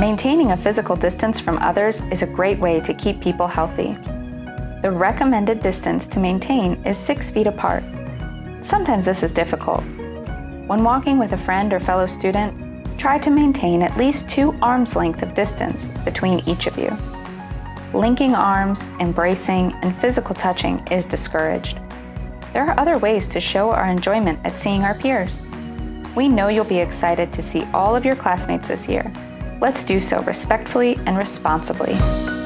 Maintaining a physical distance from others is a great way to keep people healthy. The recommended distance to maintain is 6 feet apart. Sometimes this is difficult. When walking with a friend or fellow student, try to maintain at least 2 arms' length of distance between each of you. Linking arms, embracing, and physical touching is discouraged. There are other ways to show our enjoyment at seeing our peers. We know you'll be excited to see all of your classmates this year. Let's do so respectfully and responsibly.